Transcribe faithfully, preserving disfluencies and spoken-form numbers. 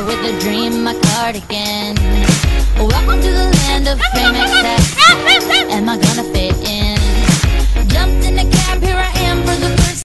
with a dream, my cardigan. Welcome to the land of fame